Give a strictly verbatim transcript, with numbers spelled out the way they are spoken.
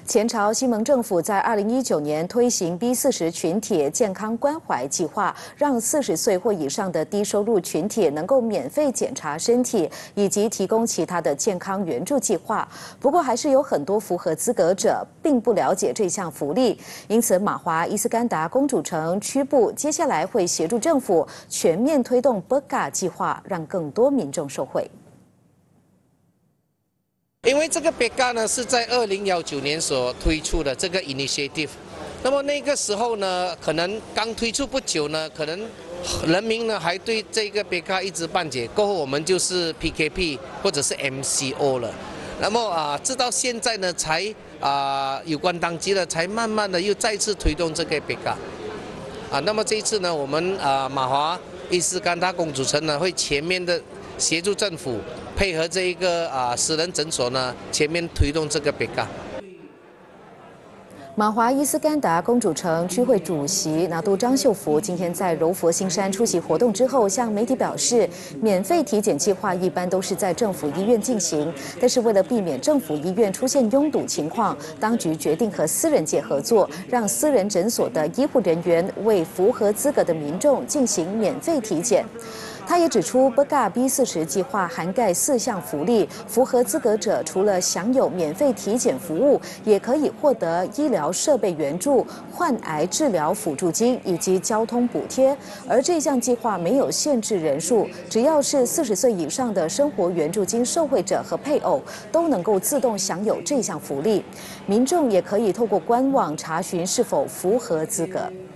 前朝西蒙政府在二零一九年推行 B 四十群体健康关怀计划，让四十岁或以上的低收入群体能够免费检查身体，以及提供其他的健康援助计划。不过，还是有很多符合资格者并不了解这项福利，因此马华伊斯干达公主城区部接下来会协助政府全面推动 B G A 计划，让更多民众受惠。 因为这个 B G A 呢是在二零一九年所推出的这个 initiative， 那么那个时候呢，可能刚推出不久呢，可能人民呢还对这个 B G A 一知半解。过后我们就是 P K P 或者是 M C O 了。那么啊，直到现在呢，才啊有关当局呢才慢慢的又再次推动这个 B G A。啊，那么这一次呢，我们啊马华伊斯干达公主城呢会全面的协助政府。 配合这一个啊私人诊所呢，全面推动这个 B G A。 马华伊斯干达公主城区会主席拿督张秀福今天在柔佛新山出席活动之后，向媒体表示，免费体检计划一般都是在政府医院进行，但是为了避免政府医院出现拥堵情况，当局决定和私人界合作，让私人诊所的医护人员为符合资格的民众进行免费体检。 他也指出 ，B G A B 四十计划涵盖四项福利，符合资格者除了享有免费体检服务，也可以获得医疗设备援助、患癌治疗辅助金以及交通补贴。而这项计划没有限制人数，只要是四十岁以上的生活援助金受惠者和配偶，都能够自动享有这项福利。民众也可以透过官网查询是否符合资格。